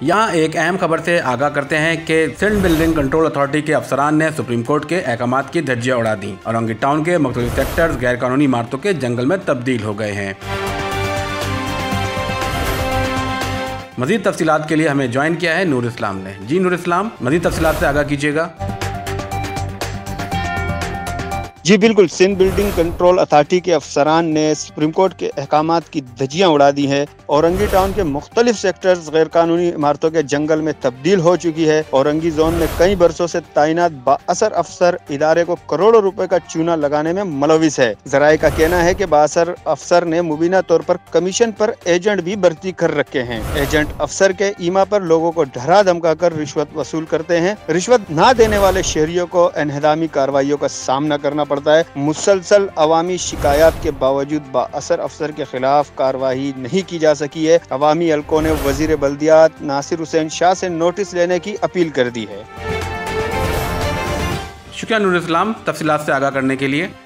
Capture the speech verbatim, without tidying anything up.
यहाँ एक अहम खबर से आगाह करते हैं कि सिंध बिल्डिंग कंट्रोल अथॉरिटी के अफसरान ने सुप्रीम कोर्ट के अहकामात की धज्जियां उड़ा दी। औरंगी टाउन के मुख्तलिफ सेक्टर्स गैर कानूनी इमारतों के जंगल में तब्दील हो गए हैं। मजीद तफसीलात के लिए हमें ज्वाइन किया है नूर इस्लाम ने। जी नूर इस्लाम, मजीद तफसीलात से आगाह कीजिएगा। जी बिल्कुल, सिंध बिल्डिंग कंट्रोल अथॉरिटी के अफसरान ने सुप्रीम कोर्ट के अहकामात की धज्जियां उड़ा दी है। औरंगी टाउन के मुख्तलिफ सेक्टर्स गैर कानूनी इमारतों के जंगल में तब्दील हो चुकी है। औरंगी जोन में कई बरसों से तैनात बाअसर अफसर इदारे को करोड़ों रुपए का चूना लगाने में मुलविस है। जराये का कहना है कि बाअसर अफसर ने मुबीना तौर पर कमीशन पर एजेंट भी भर्ती कर रखे हैं। एजेंट अफसर के ईमा पर लोगों को डरा धमका कर रिश्वत वसूल करते हैं। रिश्वत न देने वाले शहरियों को इन्हदामी कार्रवाइयों का सामना करना पड़ता है। मुसलसल अवामी शिकायत के बावजूद बाअसर अफसर के खिलाफ कार्रवाई नहीं की जा सकी है। अवामी हल्कों ने वजीर बल्दियात नासिर हुसैन शाह से नोटिस लेने की अपील कर दी है। शुक्रिया नूर इस्लाम, तफसीलात से आगाह करने के लिए।